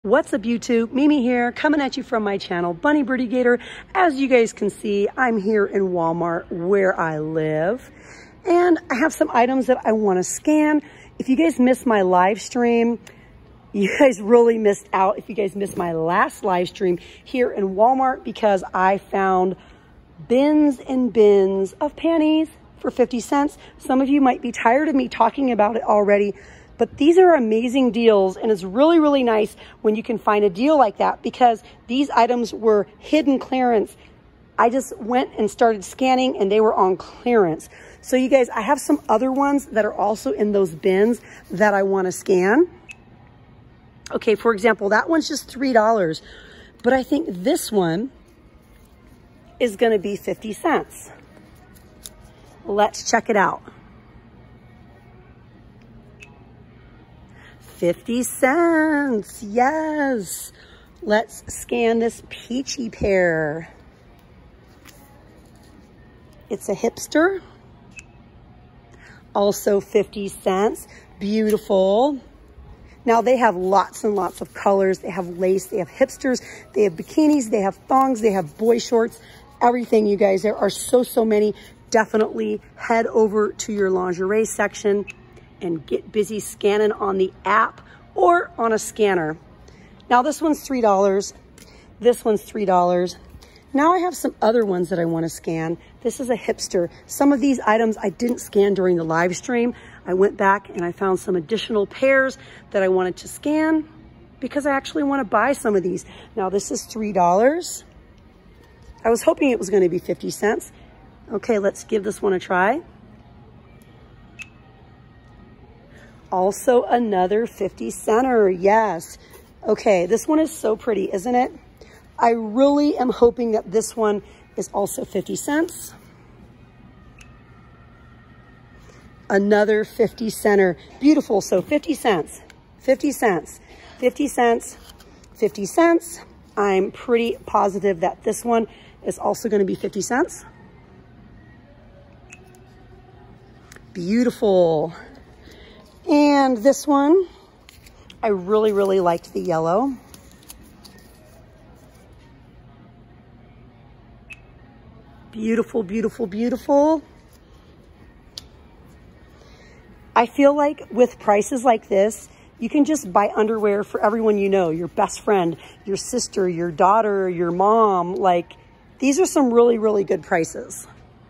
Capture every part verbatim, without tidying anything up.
What's up YouTube? Mimi here, coming at you from my channel, Bunny Birdy Gator. As you guys can see, I'm here in Walmart where I live. And I have some items that I want to scan. If you guys missed my live stream, you guys really missed out if you guys missed my last live stream here in Walmart, because I found bins and bins of panties for fifty cents. Some of you might be tired of me talking about it already, but these are amazing deals, and it's really, really nice when you can find a deal like that, because these items were hidden clearance. I just went and started scanning and they were on clearance. So you guys, I have some other ones that are also in those bins that I want to scan. Okay, for example, that one's just three dollars, but I think this one is going to be fifty cents. Let's check it out. fifty cents, yes. Let's scan this peachy pear. It's a hipster. Also fifty cents, beautiful. Now they have lots and lots of colors. They have lace, they have hipsters, they have bikinis, they have thongs, they have boy shorts, everything, you guys. There are so, so many. Definitely head over to your lingerie section and get busy scanning on the app or on a scanner. Now this one's three dollars. This one's three dollars. Now I have some other ones that I want to scan. This is a hipster. Some of these items I didn't scan during the live stream. I went back and I found some additional pairs that I wanted to scan because I actually want to buy some of these. Now this is three dollars. I was hoping it was going to be fifty cents. Okay, let's give this one a try. Also another fifty center, yes. Okay, this one is so pretty, isn't it? I really am hoping that this one is also fifty cents. Another fifty center, beautiful. So fifty cents, fifty cents, fifty cents, fifty cents. I'm pretty positive that this one is also going to be fifty cents. Beautiful. And this one, I really, really liked the yellow. Beautiful, beautiful, beautiful. I feel like with prices like this, you can just buy underwear for everyone you know, your best friend, your sister, your daughter, your mom. Like, these are some really, really good prices.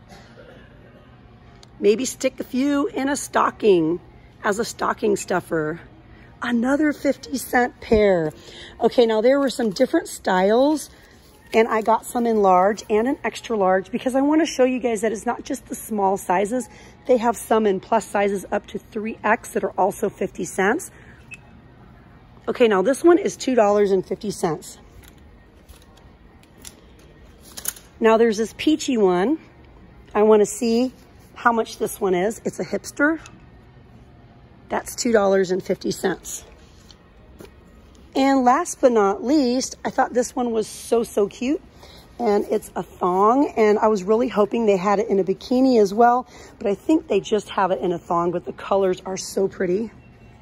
Maybe stick a few in a stocking as a stocking stuffer. Another fifty cent pair. Okay, now there were some different styles, and I got some in large and an extra large because I want to show you guys that it's not just the small sizes. They have some in plus sizes up to three X that are also fifty cents. Okay, now this one is two dollars and fifty cents. Now there's this peachy one. I want to see how much this one is. It's a hipster. That's two dollars and fifty cents. And last but not least, I thought this one was so, so cute. And it's a thong. And I was really hoping they had it in a bikini as well. But I think they just have it in a thong. But the colors are so pretty.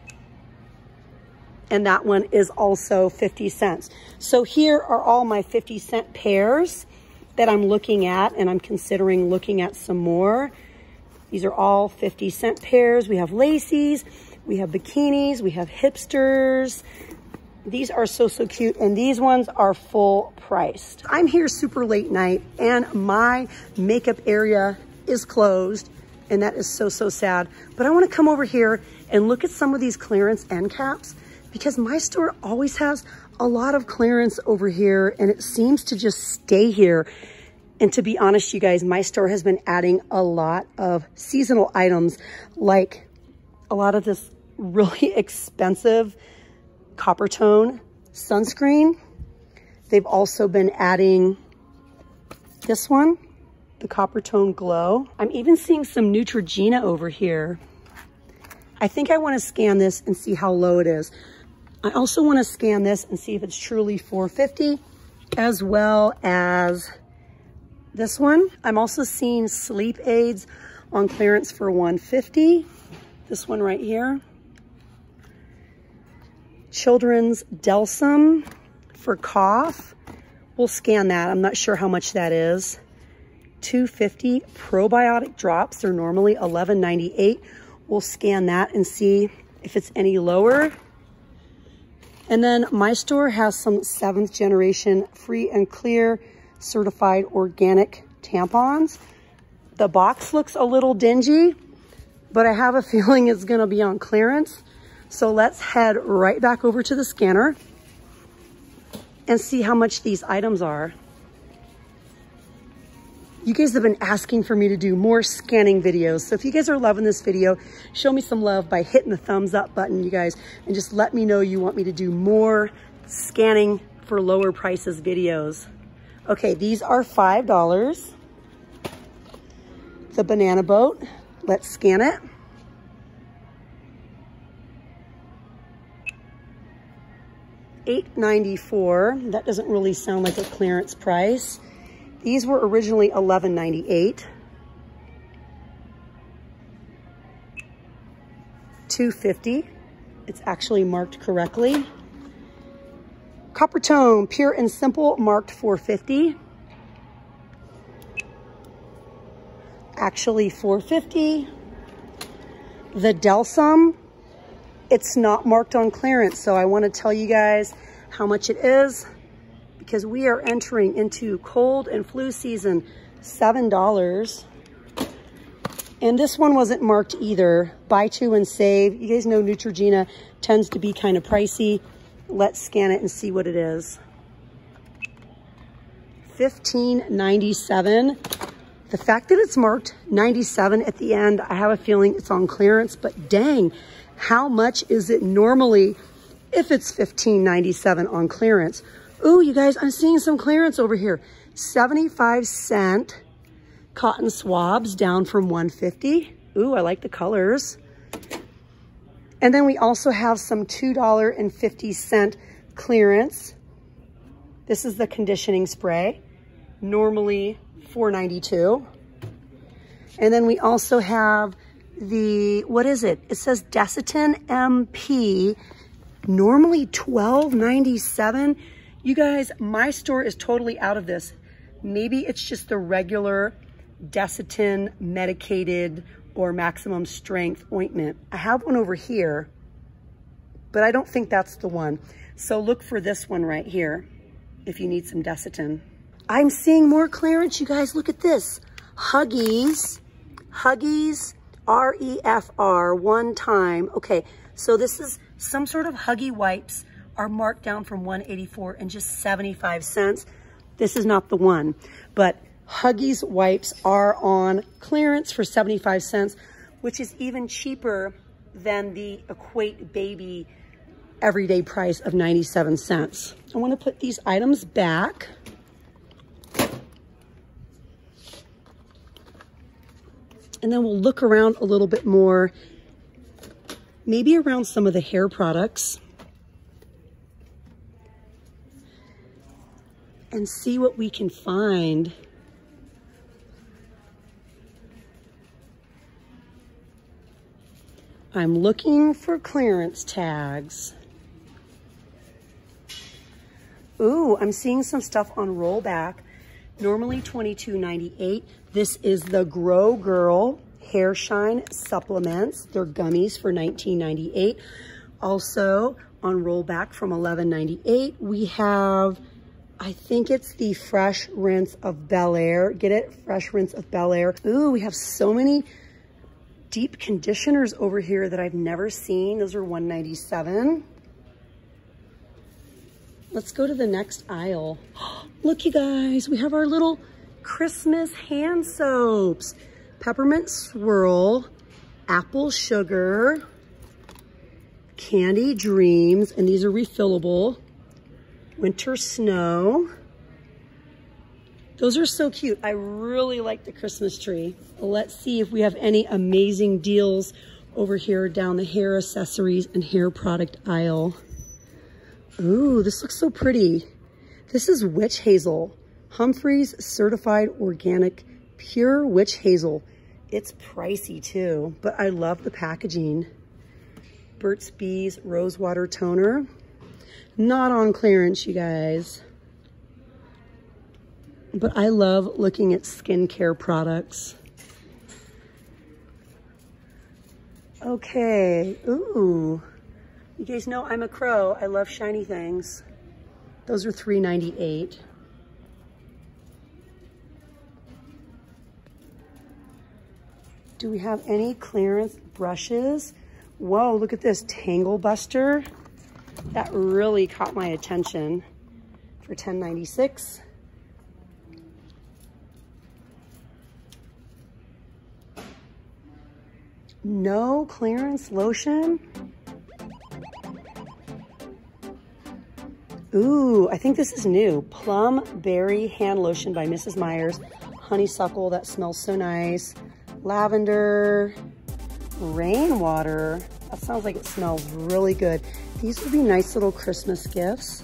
And that one is also fifty cents. So here are all my fifty cent pairs that I'm looking at. And I'm considering looking at some more. These are all fifty cent pairs. We have lacies, we have bikinis, we have hipsters. These are so, so cute. And these ones are full priced. I'm here super late night and my makeup area is closed. And that is so, so sad. But I want to come over here and look at some of these clearance end caps, because my store always has a lot of clearance over here and it seems to just stay here. And to be honest, you guys, my store has been adding a lot of seasonal items, like a lot of this really expensive copper tone sunscreen. They've also been adding this one, the copper tone glow. I'm even seeing some Neutrogena over here. I think I want to scan this and see how low it is. I also want to scan this and see if it's truly four fifty, as well as this one. I'm also seeing sleep aids on clearance for one fifty. This one right here. children's Delsum for cough. We'll scan that. I'm not sure how much that is. two fifty probiotic drops. They're normally eleven ninety-eight. We'll scan that and see if it's any lower. And then my store has some seventh generation free and clear certified organic tampons. The box looks a little dingy, but I have a feeling it's gonna be on clearance. So let's head right back over to the scanner and see how much these items are. You guys have been asking for me to do more scanning videos. So if you guys are loving this video, show me some love by hitting the thumbs up button, you guys, and just let me know you want me to do more scanning for lower prices videos. Okay, these are five dollars. The banana boat, let's scan it. eight ninety-four. That doesn't really sound like a clearance price. These were originally eleven ninety-eight. two fifty. It's actually marked correctly. Copper Tone, Pure and Simple, marked four fifty. Actually four fifty. The Delsum, it's not marked on clearance, so I want to tell you guys how much it is because we are entering into cold and flu season. Seven dollars. And this one wasn't marked either. Buy two and save. You guys know Neutrogena tends to be kind of pricey. Let's scan it and see what it is. fifteen ninety-seven. The fact that it's marked ninety-seven at the end, I have a feeling it's on clearance, but dang, how much is it normally if it's fifteen ninety-seven on clearance? Ooh, you guys, I'm seeing some clearance over here. seventy-five cent cotton swabs down from one fifty. Ooh, I like the colors. And then we also have some two fifty clearance. This is the conditioning spray, normally four ninety-two. And then we also have the, what is it? It says Desitin M P, normally twelve ninety-seven. You guys, my store is totally out of this. Maybe it's just the regular Desitin medicated or maximum strength ointment. I have one over here, but I don't think that's the one. So look for this one right here if you need some Desitin. I'm seeing more clearance, you guys. Look at this. Huggies, Huggies R E F R, one time. Okay, so this is some sort of Huggy wipes are marked down from one eighty-four and just seventy-five cents. This is not the one, but Huggies wipes are on clearance for seventy-five cents, which is even cheaper than the Equate Baby everyday price of ninety-seven cents. I want to put these items back. And then we'll look around a little bit more, maybe around some of the hair products, and see what we can find. I'm looking for clearance tags. Ooh, I'm seeing some stuff on rollback. Normally twenty-two ninety-eight. This is the Grow Girl Hair Shine Supplements. They're gummies for nineteen ninety-eight. Also on rollback from eleven ninety-eight, we have, I think it's the Fresh Rinse of Bel Air. Get it? Fresh Rinse of Bel Air. Ooh, we have so many deep conditioners over here that I've never seen. Those are one ninety-seven. Let's go to the next aisle. Look, you guys, we have our little Christmas hand soaps. Peppermint Swirl, Apple Sugar, Candy Dreams, and these are refillable. Winter Snow. Those are so cute. I really like the Christmas tree. Let's see if we have any amazing deals over here down the hair accessories and hair product aisle. Ooh, this looks so pretty. This is Witch Hazel. Humphreys Certified Organic Pure Witch Hazel. It's pricey too, but I love the packaging. Burt's Bees Rosewater Toner. Not on clearance, you guys. But I love looking at skincare products. Okay, ooh. You guys know I'm a crow. I love shiny things. Those are three ninety-eight. Do we have any clearance brushes? Whoa, look at this Tangle Buster. That really caught my attention for ten ninety-six. No clearance lotion. Ooh, I think this is new. Plum Berry Hand Lotion by Missus Myers. Honeysuckle, that smells so nice. Lavender, rainwater. That sounds like it smells really good. These would be nice little Christmas gifts.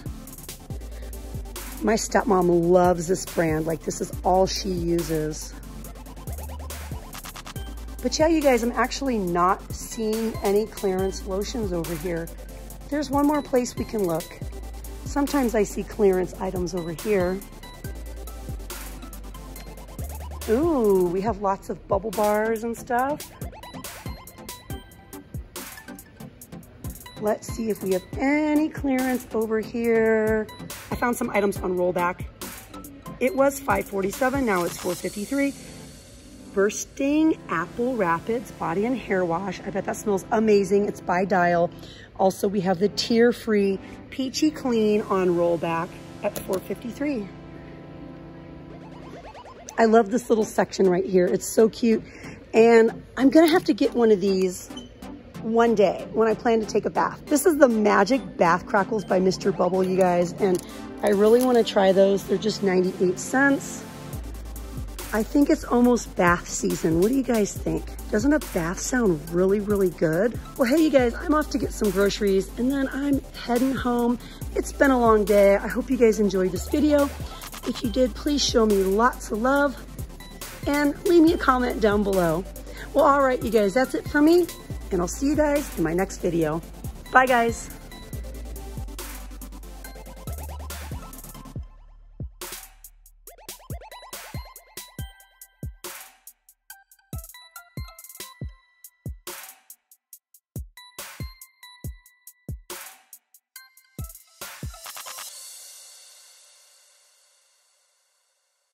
My stepmom loves this brand. Like, this is all she uses. But yeah, you guys, I'm actually not seeing any clearance lotions over here. There's one more place we can look. Sometimes I see clearance items over here. Ooh, we have lots of bubble bars and stuff. Let's see if we have any clearance over here. I found some items on rollback. It was five forty-seven, now it's four fifty-three. Bursting Apple Rapids Body and Hair Wash. I bet that smells amazing. It's by Dial. Also, we have the tear-free Peachy Clean on rollback at four fifty-three. I love this little section right here. It's so cute. And I'm gonna have to get one of these one day when I plan to take a bath. This is the Magic Bath Crackles by Mister Bubble, you guys. And I really wanna try those. They're just ninety-eight cents. I think it's almost bath season. What do you guys think? Doesn't a bath sound really, really good? Well, hey, you guys, I'm off to get some groceries and then I'm heading home. It's been a long day. I hope you guys enjoyed this video. If you did, please show me lots of love and leave me a comment down below. Well, all right, you guys, that's it for me. And I'll see you guys in my next video. Bye, guys.